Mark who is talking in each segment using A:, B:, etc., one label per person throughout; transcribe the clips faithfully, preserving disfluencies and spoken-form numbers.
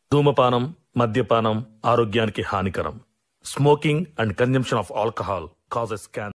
A: ధూమపానం, మద్యపానం ఆరోగ్యానికి హానికరం. Smoking and consumption of alcohol causes cancer.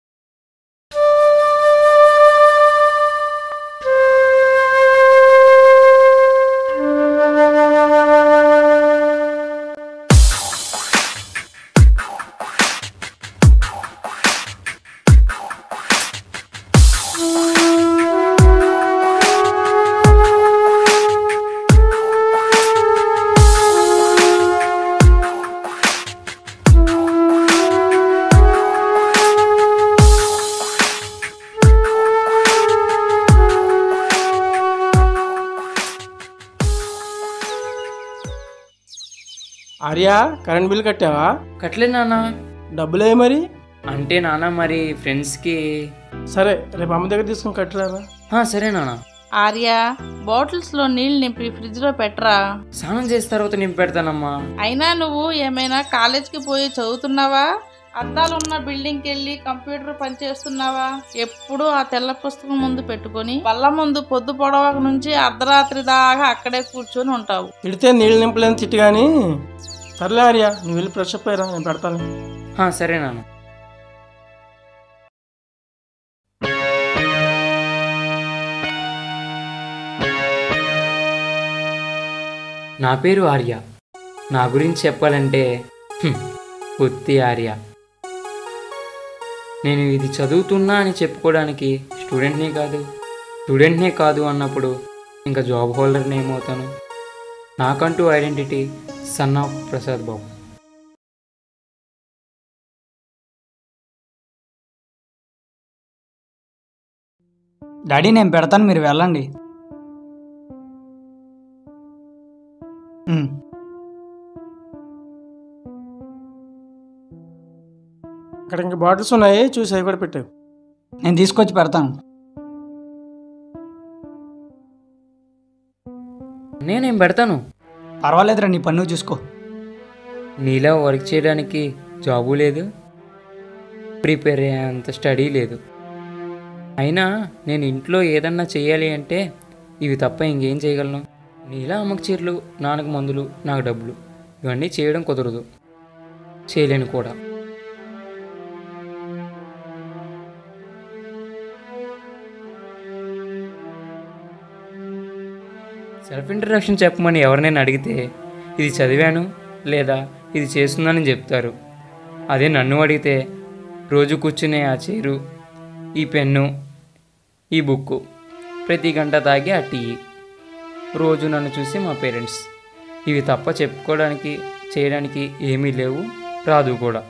B: Arya, current bill కట్టావా?
C: కట్టలేదు నాన్న.
B: డబ్బులే మరి?
C: అంటే నాన్న మరి ఫ్రెండ్స్కి.
B: సరే, రేపు అమ్మ దగ్గర తీసుకుని కట్టరారా?
C: సరే నాన్న.
D: ఆర్యా, బాటిల్స్ లో నీళ్లు నింపి ఫ్రిడ్జ్ లో పెట్టరా.
C: స్నానం చేసిన తర్వాత నింపి పెడతానమ్మా.
D: అయినా నువ్వు ఏమైనా కాలేజ్కి పోయి చదువుతున్నావా? అద్దాలు ఉన్న బిల్డింగ్కి వెళ్ళి కంప్యూటర్ పనిచేస్తున్నావా? ఎప్పుడు ఆ తెల్ల పుస్తకం ముందు పెట్టుకుని పళ్ళ ముందు పొద్దు పొడవక నుంచి అర్ధరాత్రి దాకా అక్కడే కూర్చొని ఉంటావు.
B: తిడితే నీళ్ళు నింపలేని తిట్టి కానీ. సర్లే ఆర్యా, నువ్వు వెళ్ళి ఫ్రెష్ అప్ అయ్యరా, నేను పెడతాను.
C: సరే నాన్న. నా పేరు ఆర్య. నా గురించి చెప్పాలంటే ఉత్తి ఆర్య. నేను ఇది చదువుతున్నా అని చెప్పుకోవడానికి స్టూడెంట్నే కాదు. స్టూడెంట్నే కాదు అన్నప్పుడు ఇంకా జాబ్ హోల్డర్ని ఏమవుతాను? నాకంటూ identity son of Prasad Babu.
E: Daddy, నేను పెడతాను, మీరు వెళ్ళండి.
B: అక్కడ ఇంకా బాటిల్స్ ఉన్నాయి, చూసి అవి కూడా పెట్టావు.
E: నేను తీసుకొచ్చి పెడతాను.
C: నేనేం పెడతాను.
E: పర్వాలేదురా, నీ పన్ను చూసుకో.
C: నీలా వర్క్ చేయడానికి జాబు లేదు, ప్రిపేర్ అయ్యేంత స్టడీ లేదు. అయినా నేను ఇంట్లో ఏదన్నా చేయాలి అంటే ఇవి తప్ప ఇంకేం చేయగలను? నీలా అమ్మకు చీరలు, నాన్నకు మందులు, నాకు డబ్బులు, ఇవన్నీ చేయడం కుదరదు, చేయలేను కూడా. సెల్ఫ్ ఇంట్రడక్షన్ చెప్పమని ఎవరినైనా అడిగితే ఇది చదివాను లేదా ఇది చేస్తున్నానని చెప్తారు. అదే నన్ను అడిగితే రోజు కూర్చునే ఆ చైరు, ఈ పెన్ను, ఈ బుక్కు, ప్రతి గంట తాగే ఆ టీ, రోజు నన్ను చూసి మా పేరెంట్స్, ఇవి తప్ప చెప్పుకోవడానికి చేయడానికి ఏమీ లేవు, రాదు కూడా.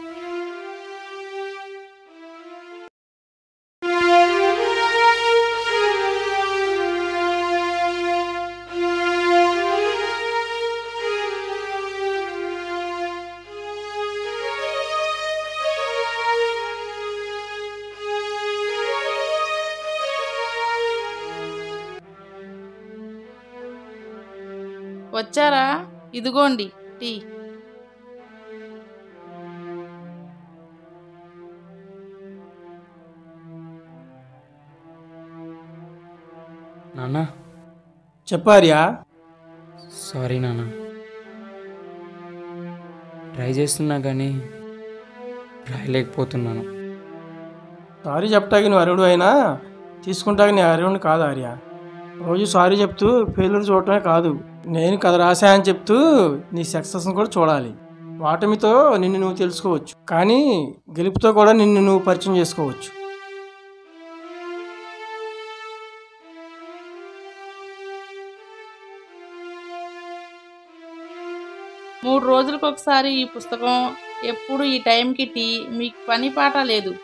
D: వచ్చారా? ఇదిగోండి టీ.
C: నాన్న.
B: చెప్పార్యా?
C: సారీ నాన్న, ట్రై చేస్తున్నా కానీ రాయలేకపోతున్నాను.
B: సారీ చెప్తాకి నువ్వు అరువుడు అయినా తీసుకుంటాక నీ అరువుని కాదు ఆర్య. రోజు సారీ చెప్తూ ఫెయిల్యూర్ చూడటమే కాదు, నేను కథ రాశా అని చెప్తూ నీ సక్సెస్ని కూడా చూడాలి. వాటమితో నిన్ను నువ్వు తెలుసుకోవచ్చు, కానీ గెలుపుతో కూడా నిన్ను నువ్వు పరిచయం చేసుకోవచ్చు.
D: మూడు రోజులకు ఒకసారి ఈ పుస్తకం, ఎప్పుడు ఈ టైంకి టీ, మీకు పని పాట లేదు.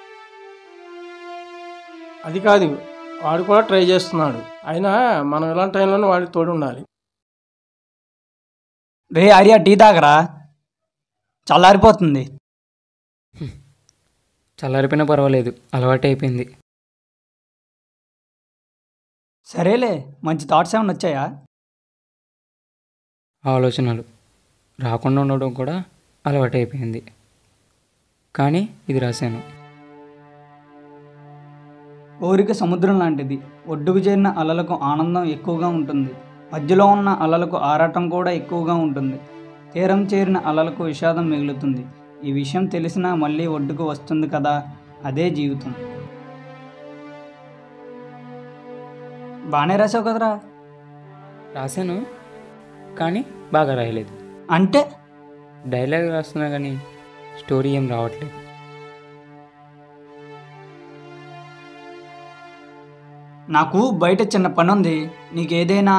B: అది కాదు, వాడు కూడా ట్రై చేస్తున్నాడు, అయినా మనం ఇలాంటి టైంలోనే వాడికి తోడు ఉండాలి.
E: రే ఆర్య, టీ తాగరా, చల్లారిపోతుంది.
C: చల్లారిపోయినా పర్వాలేదు, అలవాటు అయిపోయింది.
E: సరేలే, మంచి థాట్స్ ఏమైనా వచ్చాయా?
C: ఆలోచనలు రాకుండా ఉండడం కూడా అలవాటు అయిపోయింది, కానీ ఇది రాశాను.
E: కోరిక సముద్రం లాంటిది, ఒడ్డుకు చేరిన అలలకు ఆనందం ఎక్కువగా ఉంటుంది, మధ్యలో ఉన్న అలలకు ఆరాటం కూడా ఎక్కువగా ఉంటుంది. తీరం చేరిన అలలకు విషాదం మిగులుతుంది. ఈ విషయం తెలిసినా మళ్ళీ ఒడ్డుకు వస్తుంది కదా, అదే జీవితం. బాగానే రాసావు కదరా.
C: రాశాను కానీ బాగా రాయలేదు.
E: అంటే
C: డైలాగ్ రాస్తున్నా కానీ స్టోరీ ఏం రావట్లేదు.
E: నాకు బయట చిన్న పని ఉంది, నీకేదైనా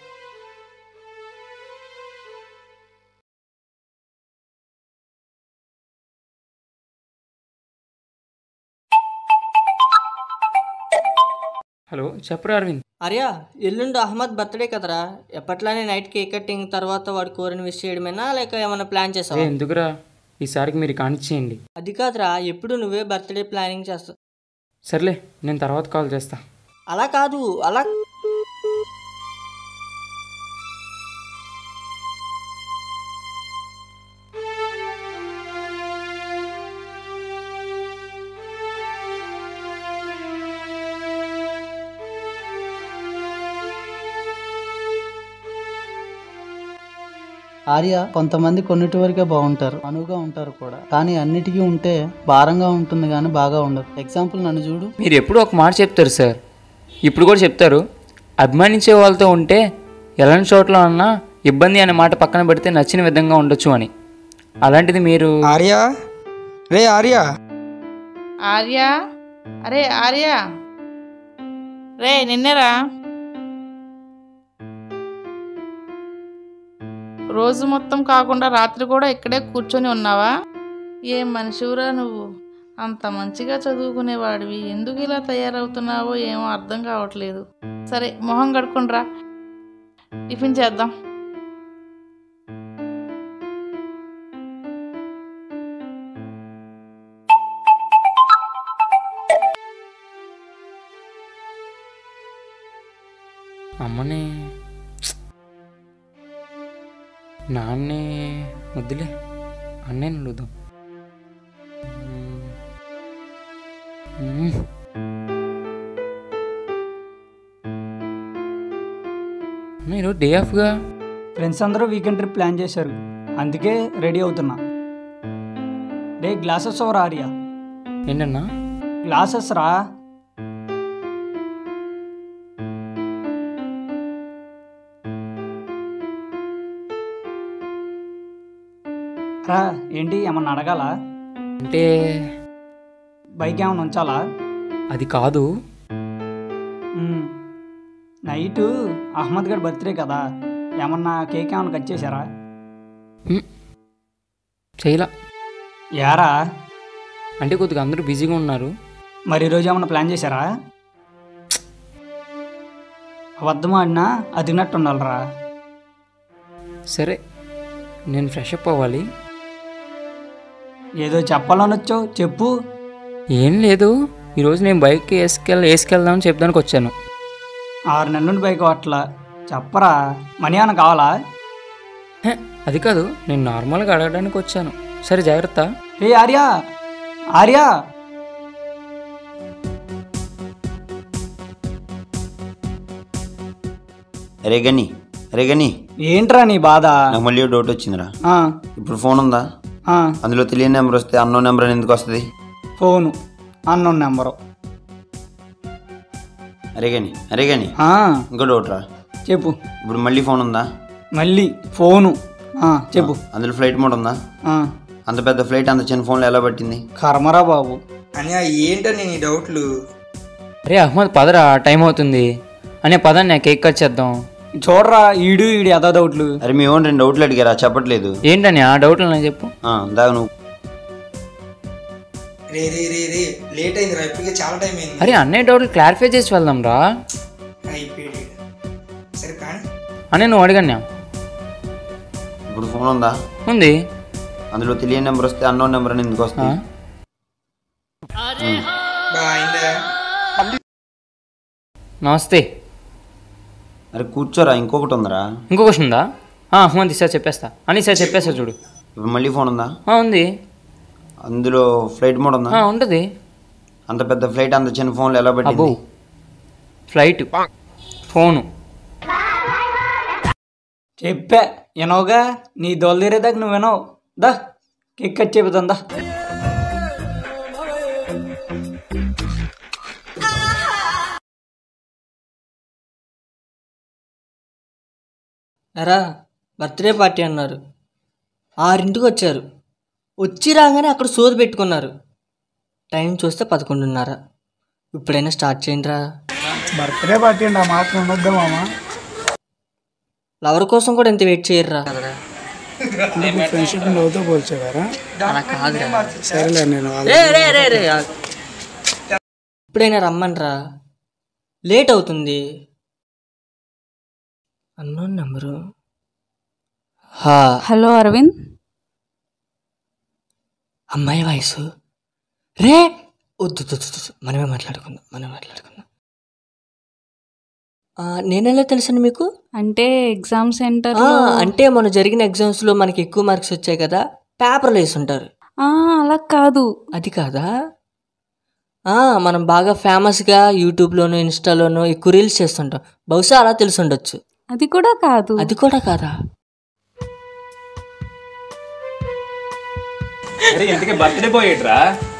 C: హలో చెప్పరా అరవింద్.
F: అర్యా, ఎల్లుండి అహ్మద్ బర్త్డే కదరా. ఎప్పట్లానే నైట్ కేక్ కటింగ్ తర్వాత వాడు కోరిని విష్ చేయడమేనా లేక ఏమైనా ప్లాన్
C: అరే
F: చేసావా?
C: ఎందుకురా, ఈసారికి మీరు కానిచ్చేయండి.
F: అది కాదురా, ఎప్పుడు నువ్వే బర్త్డే ప్లానింగ్ చేస్తావు.
C: సర్లే, నేను తర్వాత కాల్ చేస్తా.
F: అలా కాదు, అలా
G: ఆర్య కొంతమంది కొన్నిటి వరకే బాగుంటారు, అనువుగా ఉంటారు కూడా, కానీ అన్నిటికీ ఉంటే భారంగా ఉంటుంది కానీ బాగా ఉండదు. ఎగ్జాంపుల్ నన్ను చూడు.
C: మీరు ఎప్పుడు ఒక మాట చెప్తారు సార్, ఇప్పుడు కూడా చెప్తారు, అభిమానించే వాళ్ళతో ఉంటే ఎలాంటి చోట్ల అన్నా ఇబ్బంది అనే మాట పక్కన పెడితే నచ్చిన విధంగా ఉండొచ్చు అని. అలాంటిది మీరు
H: ఆర్య, రే ఆర్య,
D: ఆర్య, అరే ఆర్య, రే నిన్నేరా. రోజు మొత్తం కాకుండా రాత్రి కూడా ఇక్కడే కూర్చొని ఉన్నావా? ఏం మనిషివురా నువ్వు, అంత మంచిగా చదువుకునేవాడివి ఎందుకు ఇలా తయారవుతున్నావో ఏమో అర్థం కావట్లేదు. సరే మొహం కడుక్కుండ్రా, టిఫిన్ చేద్దాం.
C: అమ్మని నాన్నే వద్దులే, అన్నయ్యని అడుగుదాం. మ్మ్. అన్న ఈరోజు డే ఆఫ్గా.
E: ఫ్రెండ్స్ అందరూ వీకెండ్ ట్రిప్ ప్లాన్ చేశారు, అందుకే రెడీ అవుతున్నా. రే గ్లాసెస్ ఓవర్ ఆర్య.
C: ఏంటన్నా?
E: గ్లాసెస్ రా. రా, ఏంటి ఏమన్నా అడగాల?
C: అంటే
E: బైక్ ఏమన్నా ఉంచాలా?
C: అది కాదు.
E: మ్మ్. నైటు అహ్మద్ గడ్ బర్త్డే కదా, ఏమన్నా కేక్ ఏమన్నా కట్ చేశారా?
C: మ్మ్. చేయలా.
E: యారా,
C: అంటే కొద్దిగా అందరూ బిజీగా ఉన్నారు.
E: మరి ఈరోజు ఏమన్నా ప్లాన్ చేశారా? అబద్ధం ఆడినా అదినట్టు ఉండాలిరా.
C: సరే, నేను ఫ్రెష్ అప్ అవ్వాలి.
E: ఏదో చెప్పాలనొచ్చో చెప్పు.
C: ఏం లేదు, ఈరోజు నేను బైక్కి వేసుకెళ్ వేసుకెళ్దామని చెప్పడానికి వచ్చాను.
E: ఆరు నెలల నుండి బైక్ అట్లా చెప్పరా. మనీ ఏమన్నా కావాలా?
C: హే, అది కాదు, నేను నార్మల్గా అడగడానికి వచ్చాను. సరే జాగ్రత్త.
E: ఏ ఆర్య, ఆర్య,
I: రేగని రేగని
E: ఏంట్రా నీ బాధ?
I: నాకు మళ్ళీ డౌట్ వచ్చిందిరా.
E: ఆ,
I: ఇప్పుడు ఫోన్ ఉందా?
E: ఆ,
I: అందులో తెలియని నెంబర్ వస్తే అన్నో నెంబర్ అని ఎందుకు వస్తుంది?
E: Phone unknown number.
I: అరేగాని అరేగాని
E: ఆ,
I: ఇంకో డౌట్ రా.
E: చెప్పు.
I: ఇప్పుడు మళ్ళీ ఫోన్ ఉందా?
E: మళ్ళీ ఫోను. ఆ, చెప్పు.
I: అందులో ఫ్లైట్ మోడ్ ఉందా?
E: ఆ,
I: అంత పెద్ద ఫ్లైట్ అంత చిన్న ఫోన్లో ఎలా పట్టింది?
E: కర్మరా బాబు.
H: అన్యా ఏంటని నీ డౌట్లు?
C: అరే అహ్మద్ పదరా, టైం అవుతుంది. అనే పదాన్ని నేను కేక్ కట్ చేద్దాం.
E: చూడరా, ఈడు ఈడు ఎదా డౌట్లు.
I: అరే మీ ఓన్ రెండు డౌట్లు అడిగారా, చెప్పట్లేదు.
C: ఏంటని ఆ డౌట్లు నేను చెప్పు.
I: దాగా నువ్వు.
H: రే రే రే రే లేట్ అయింది రా, ఇప్పటికే చాలా టైం అయింది.
C: అరే అన్నయ్య డౌట్లు క్లారిఫై చేసి వెళ్దాం రా.
H: అయిపోయాడు. సరే కానీ
C: అనే నువ్వు అడిగాను.
I: ఇప్పుడు ఫోన్ ఉందా?
C: ఉంది.
I: అందులో తెలియని నెంబర్ వస్తే అన్నో నెంబర్ అని ఎందుకు
C: ఆ?
I: వస్తుంది?
H: బా అయిందా?
C: నమస్తే.
I: అరే కూర్చోరా, ఇంకొకటి ఉందరా.
C: ఇంకో క్వశ్చన్ ఉందా? ఆ, అహ్మద్ ఈసారి చెప్పేస్తా. అని ఈసారి చెప్పేస్తా చూడు.
I: ఇప్పుడు మళ్ళీ ఫోన్ ఉందా?
C: ఆ, ఉంది.
I: అందులో ఫ్లైట్ మోడ్ ఉందా?
C: ఆ, ఉంటుంది.
I: అంత పెద్ద ఫ్లైట్ అంత చిన్న ఫోన్లో ఎలా
C: అబ్బో,
I: పట్టింది?
C: Flight, phone.
E: చెప్పా వినవుగా, నీ దోలదీరేదాకా నువ్వు వినవు. దా కేక్ కట్ చెబుతాం దా.
F: ఎరా బర్త్డే పార్టీ అన్నారు, ఆరింటికి వచ్చారు. వచ్చి రాగానే అక్కడ సోది పెట్టుకున్నారు. టైం చూస్తే పదకొండున్నర. ఇప్పుడైనా స్టార్ట్ చేయండిరా.
B: బర్త్డే పార్టీ అండి, ఆ మాత్రం ఉండొద్దా మామ?
F: లవర్ కోసం కూడా ఎంత వెయిట్ చేయర్రా.
B: ఫ్రెండ్షిప్ నవ్వుతో పోల్చేవారా?
F: అలా కాదురా.
B: సరేలే, నేను
F: రే రే రే రే ఇప్పుడైనా రమ్మన్రా, లేట్ అవుతుంది. Unknown number.
J: హలో అరవింద్.
F: అమ్మాయి వయసు రే వద్దు వద్దు, మనమే మాట్లాడుకుందాం మనమే మాట్లాడుకుందాం. నేనెలా తెలుసండి మీకు?
J: అంటే ఎగ్జామ్ సెంటర్
F: అంటే మొన్న జరిగిన ఎగ్జామ్స్లో మనకి ఎక్కువ మార్క్స్ వచ్చాయి కదా, పేపర్లు వేసి ఉంటారు.
J: అలా కాదు.
F: అది కాదా? మనం బాగా ఫేమస్గా యూట్యూబ్లోను ఇన్స్టాలోను ఎక్కువ రీల్స్ చేస్తుంటాం, బహుశా అలా తెలిసి ఉండొచ్చు.
J: అది కూడా కాదు.
F: అది కూడా కాదా?
C: బర్త్డే పోయేట్రా?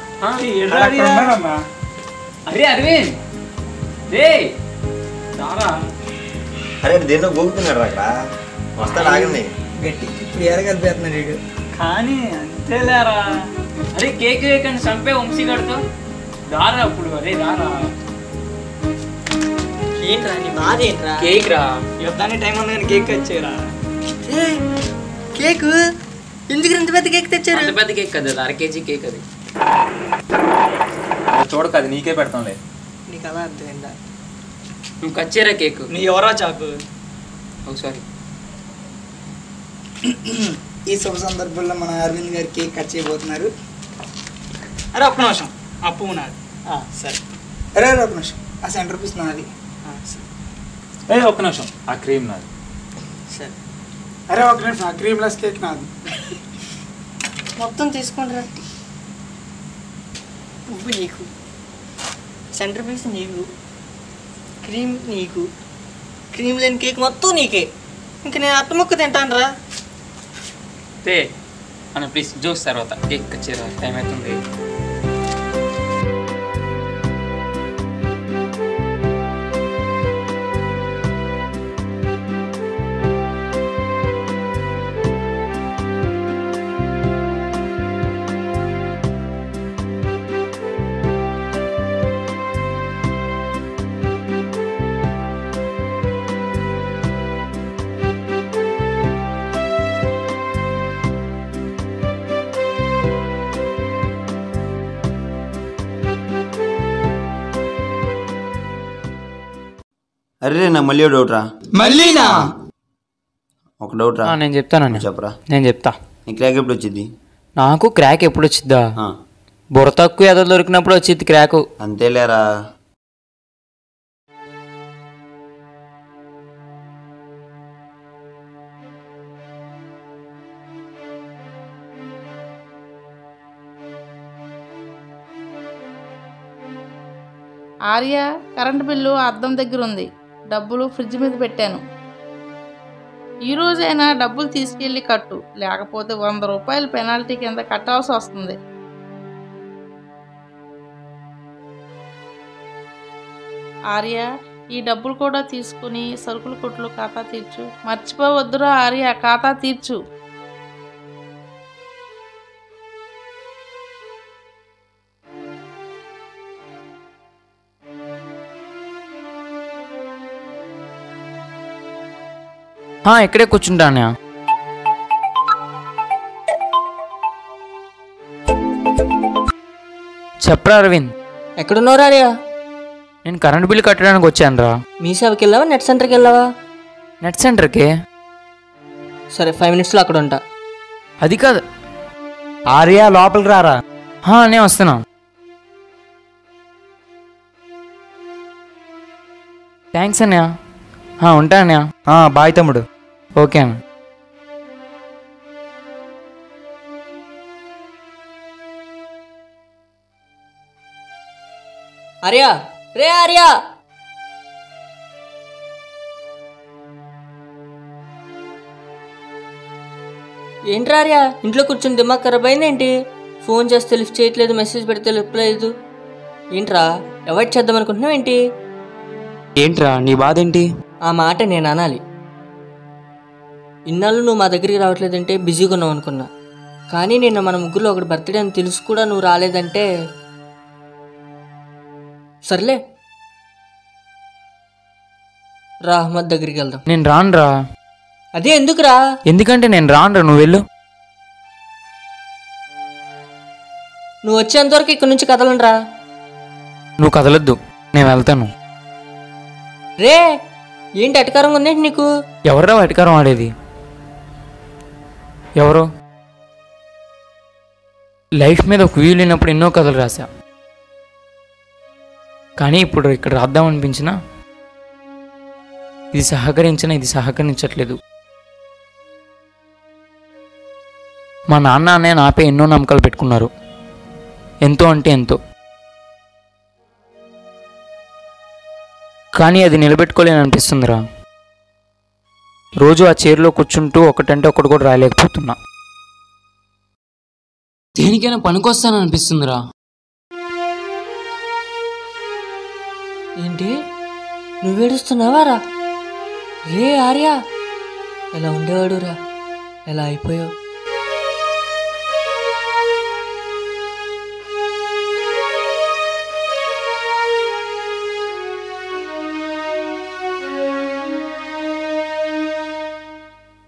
C: అరే అరవింద్ రే రారా.
I: అరే దేంతో గోగుతున్నాడు అక్కడ, వస్తాడు ఆగండి.
H: గట్టి ఇప్పుడు ఎరగలిపేస్తున్నాడు వీడు.
E: కానీ అంతేలేరా.
C: అరే కేక్ వేయకండి, చంపే వంశీ గడితో. దారా అప్పుడు. అరే దారా.
F: ఏంట్రా నీ బాధ ఏంట్రా?
C: కేక్ రా.
E: యుద్ధానికి టైం ఉంది కానీ కేక్ కట్ చేయరా.
F: కేక్ ఎందుకు ఇంత పెద్ద కేక్ తెచ్చారు?
C: అంత పెద్ద కేక్ కదా, అర కేజీ కేక్ అది. చూడక అది నీకే పెడతాంలే.
F: నీకు అలా అర్థమైందా?
C: నువ్వు కట్ చేయరా కేక్.
E: నీ ఎవరా చాకు?
C: సారీ.
H: ఈ శుభ సందర్భంలో మన అరవింద్ గారు కేక్ కట్ చేయబోతున్నారు.
E: అరే ఒక్క నిమిషం, అప్పు నాది. సరే.
H: అరే ఒక నిమిషం, ఆ సెంటర్ పీస్ నాది.
E: సరే ఒక్క నిమిషం, ఆ క్రీమ్ నాది.
F: సరే.
B: అరే ఒక నిమిషం, ఆ క్రీమ్ లెస్ కేక్ నాది.
F: మొత్తం తీసుకోండి రా. ఉప్పు నీకు, సెంటర్ పీస్ నీకు, క్రీమ్ నీకు, క్రీమ్ లేని కేక్ మొత్తం నీకే. ఇంక నేను అట్ట ముక్క తింటాను రా.
C: తే అన్న ప్లీజ్, జోక్స్ తర్వాత కేక్ కట్ చేయరా, టైం అవుతుంది.
I: అరే నా మళ్ళీ డౌట్ రా.
H: మళ్ళీనా?
I: ఒక డౌట్ రా.
C: నేను చెప్తాను.
I: చెప్పరా.
C: నేను చెప్తా.
I: నీ క్రాక్ ఎప్పుడు వచ్చింది?
C: నాకు క్రాక్ ఎప్పుడు వచ్చిద్దా?
I: ఆ,
C: బుర్ర తక్కువ ఎదో దొరికినప్పుడు వచ్చింది క్రాకు.
I: అంతేలేరా.
D: ఆర్య కరెంటు బిల్లు అద్దం దగ్గర ఉంది, డబ్బులు ఫ్రిడ్జ్ మీద పెట్టాను. ఈరోజైనా డబ్బులు తీసుకెళ్ళి కట్టు, లేకపోతే వంద రూపాయలు పెనాల్టీ కింద కట్టాల్సి వస్తుంది. ఆర్య ఈ డబ్బులు కూడా తీసుకుని సరుకుల కొట్లు ఖాతా తీర్చు. మర్చిపోవద్దురా ఆర్య, ఖాతా తీర్చు.
C: ఇక్కడే కూర్చుంటానా? చెప్పరా అరవింద్.
F: ఎక్కడున్నావు ఆర్య?
C: నేను కరెంట్ బిల్లు కట్టడానికి వచ్చాను రా.
F: మీ సేవకి వెళ్ళావా నెట్ సెంటర్కి వెళ్ళావా?
C: నెట్ సెంటర్కి.
F: సరే ఫైవ్ మినిట్స్లో అక్కడ ఉంటా.
C: అది కాదు
E: ఆర్య లోపలికి రారా.
C: నేను వస్తున్నా. థ్యాంక్స్ అన్నయ్య. ఉంటా అన్నయ్య.
E: బాయ్ తమ్ముడు.
C: ఓకే అన్న.
F: ఆర్య రే ఆర్య. ఏంట్రా ఆర్య ఇంట్లో కూర్చుని దిమాగ్ ఖరాబ్ అయిందేంటి? ఫోన్ చేస్తే లిఫ్ట్ చేయట్లేదు, మెసేజ్ పెడితే లిఫ్ట్ లేదు. ఏంట్రా అవాయిడ్ చేద్దాం అనుకుంటున్నావు ఏంటి?
C: ఏంట్రా నీ బాధ ఏంటి?
F: ఆ మాట నేను అనాలి. ఇన్నాళ్ళు నువ్వు మా దగ్గరికి రావట్లేదంటే బిజీగా ఉన్నావు అనుకున్నా, కానీ నిన్న మన ముగ్గురులో ఒకటి బర్త్డే అని తెలుసు కూడా నువ్వు రాలేదంటే సర్లే రా అహ్మద్ దగ్గరికి వెళ్దాం.
C: నేను రానురా.
F: అదే ఎందుకురా?
C: ఎందుకంటే నేను రానురా, నువ్వు వెళ్ళు.
F: నువ్వు వచ్చేంతవరకు ఇక్కడ నుంచి కదలండ్రా.
C: నువ్వు కదలొద్దు, నేను వెళ్తాను.
F: రే ఏంటి అటకారంగా ఉందేంటి నీకు?
C: ఎవరురా వెటకారం ఆడేది? ఎవరు? లైఫ్ మీద ఒక వ్యూ లేనప్పుడు ఎన్నో కథలు రాశా, కానీ ఇప్పుడు ఇక్కడ రాద్దాం అనిపించినా ఇది సహకరించినా ఇది సహకరించట్లేదు. మా నాన్న అన్నయ్య నాపై ఎన్నో నమ్మకాలు పెట్టుకున్నారు, ఎంతో అంటే ఎంతో. కానీ అది నిలబెట్టుకోలేని అనిపిస్తుందిరా. రోజు ఆ చైర్లో కూర్చుంటూ ఒకటంటే ఒకటి కూడా రాయలేకపోతున్నా. దేనికైనా పనికొస్తాను అనిపిస్తుందిరా.
F: ఏంటి నువ్వు ఏడుస్తున్నావా రా? రే ఆర్య ఎలా ఉండేవాడు రా, ఎలా అయిపోయావు?